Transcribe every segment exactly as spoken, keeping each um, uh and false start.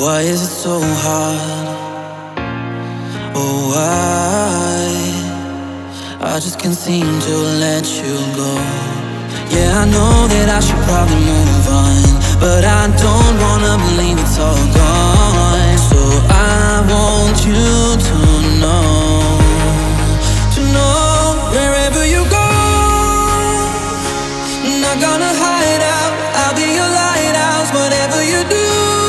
Why is it so hard? Oh, why? I just can't seem to let you go. Yeah, I know that I should probably move on, but I don't wanna believe it's all gone. So I want you to know, to know wherever you go, I'm not gonna hide out. I'll be your lighthouse, whatever you do.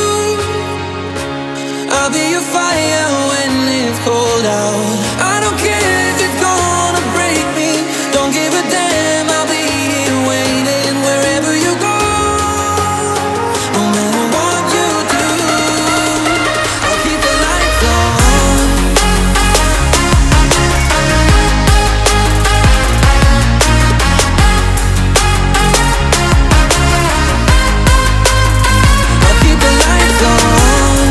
I'll be your fire when it's cold out. I don't care if it's gonna break me, don't give a damn. I'll be here waiting wherever you go. No matter what you do, I'll keep the lights on. I'll keep the lights on.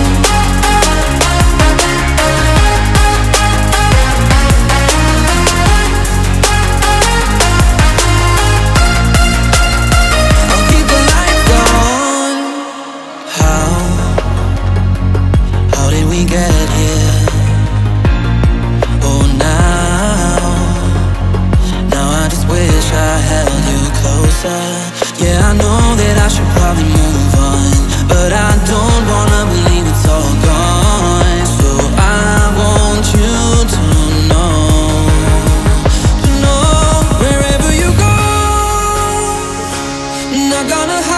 Get here, oh now, now I just wish I held you closer. Yeah, I know that I should probably move on, but I don't wanna believe it's all gone. So I want you to know, to know wherever you go, I'm not gonna